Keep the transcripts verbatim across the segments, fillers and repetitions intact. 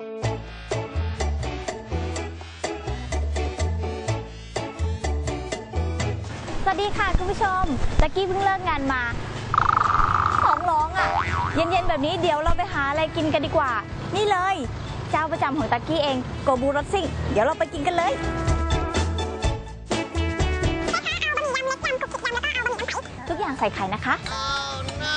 สวัสดีค่ะคุณผู้ชมตะกี้เพิ่งเลิกงานมาท้องร้องอ่ะเย็นๆแบบนี้เดี๋ยวเราไปหาอะไรกินกันดีกว่านี่เลยเจ้าประจำของตะกี้เองโกบูรสซิ่งเดี๋ยวเราไปกินกันเลยทุกอย่างใส่ไข่นะคะ oh, no.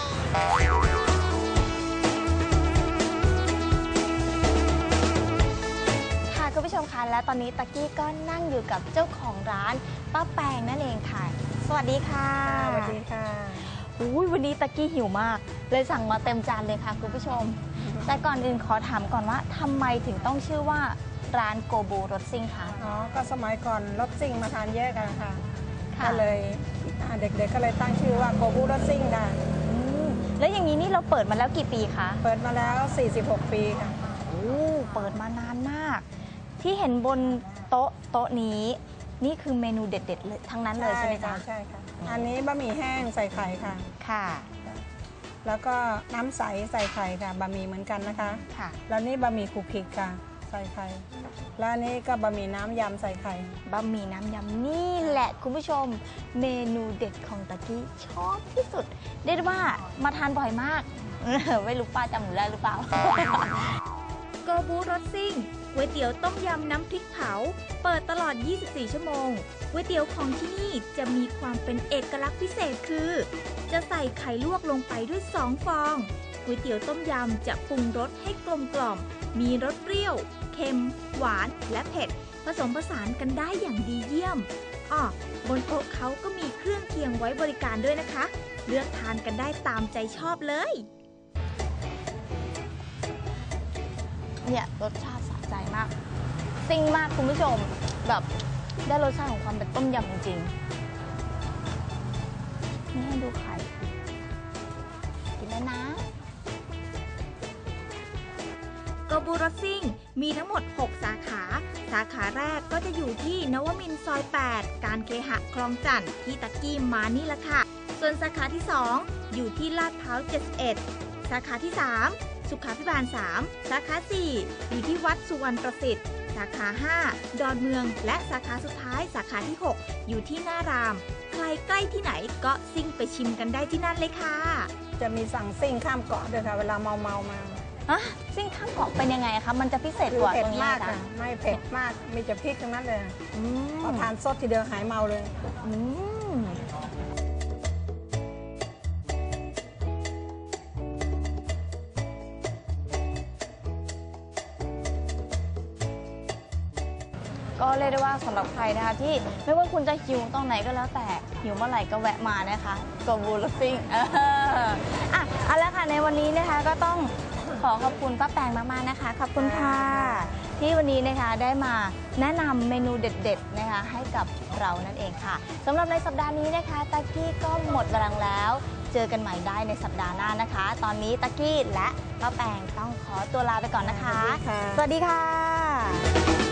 ค่ะคุณผู้ชมคะและตอนนี้ตะกี้ก็นั่งอยู่กับเจ้าของร้านป้าแปงนั่นเองค่ะสวัสดีค่ะสวัสดีค่ะอุ้ยวันนี้ตะกี้หิวมากเลยสั่งมาเต็มจานเลยค่ะคุณผู้ชมแต่ก่อนอื่นขอถามก่อนว่าทำไมถึงต้องชื่อว่าร้านโกบูรสซิ่งคะอ๋อก็สมัยก่อนรถซิ่งมาทานแยกกันค่ะก็เลยเด็กๆก็เลยตั้งชื่อว่าโกบูรสซิ่งค่ะแล้วอย่างนี้นี่เราเปิดมาแล้วกี่ปีคะเปิดมาแล้วสี่สิบหกปีค่ะโอ้เปิดมานานมากที่เห็นบนโต๊ะโต๊ะนี้นี่คือเมนูเด็ดๆเลยทั้งนั้นเลยใช่ไหมจ๊ะใช่ค่ะอันนี้บะหมี่แห้งใส่ไข่ค่ะค่ะแล้วก็น้ำใสใส่ไข่ค่ะบะหมี่เหมือนกันนะคะค่ะแล้วนี่บะหมี่คลุกคลิกค่ะใส่ไข่แล้วนี่ก็บะหมี่น้ำยำใส่ไข่บะหมี่น้ำยำนี่แหละคุณผู้ชมเมนูเด็ดของตะกี้ชอบที่สุดเรียกว่ามาทานบ่อยมากไม่รู้ป้าจำหนูได้หรือเปล่าโกบูรสซิ่งก๋วยเตี๋ยวต้มยำน้ำพริกเผาเปิดตลอดยี่สิบสี่ชั่วโมงก๋วยเตี๋ยวของที่นี่จะมีความเป็นเอกลักษณ์พิเศษคือจะใส่ไข่ลวกลงไปด้วยสองฟองก๋วยเตี๋ยวต้มยำจะปรุงรสให้กลมกล่อมมีรสเปรี้ยวเค็มหวานและเผ็ดผสมผสานกันได้อย่างดีเยี่ยมอ้อบนโต๊ะเขาก็มีเครื่องเคียงไว้บริการด้วยนะคะเลือกทานกันได้ตามใจชอบเลยเนี่ยรสชาติสะใจมากซิ่งมากคุณผู้ชมแบบได้รสชาติของความเป็นต้มยำจริงๆนี่ให้ดูไข่กินแล้วนะโกบูรสซิ่งมีทั้งหมดหกสาขาสาขาแรกก็จะอยู่ที่นวมินทร์ซอยแปดการเคหะคลองจันทน์ที่ตะกี้มานี่แหละค่ะส่วนสาขาที่สองอยู่ที่ลาดพร้าวเจ็ดสิบเอ็ดสาขาที่สามสุขาภิบาลสามสาขาสี่อยู่ที่วัดสุวรรณประสิทธิ์สาขาห้าดอนเมืองและสาขาสุดท้ายสาขาที่หกอยู่ที่หน้ารามใครใกล้ที่ไหนก็ซิ่งไปชิมกันได้ที่นั่นเลยค่ะจะมีสั่งซิ่งข้ามเกาะด้วยค่ะเวลาเมาเมามาอะซิ่งข้ามเกาะเป็นยังไงคะมันจะพิเศษกว่าตรงนี้ค่ะไม่เผ็ดมากมีแต่พริกทั้งนั้นเลยพอทานสดทีเดียวหายเมาเลยก็เรียกได้ว่าสำหรับใครนะคะที่ไม่ว่าคุณจะหิวตรงไหนก็แล้วแต่หิวเมื่อไหร่ก็แวะมานะคะโกบูรสซิ่งอ่ะเอาละค่ะในวันนี้นะคะก็ต้องขอขอบคุณป้าแปงมากๆนะคะขอบคุณค่ะที่วันนี้นะคะได้มาแนะนำเมนูเด็ดๆนะคะให้กับเรานั่นเองค่ะสำหรับในสัปดาห์นี้นะคะตะกี้ก็หมดแรงแล้วเจอกันใหม่ได้ในสัปดาห์หน้านะคะตอนนี้ตะกี้และป้าแปงต้องขอตัวลาไปก่อนนะคะสวัสดีค่ะ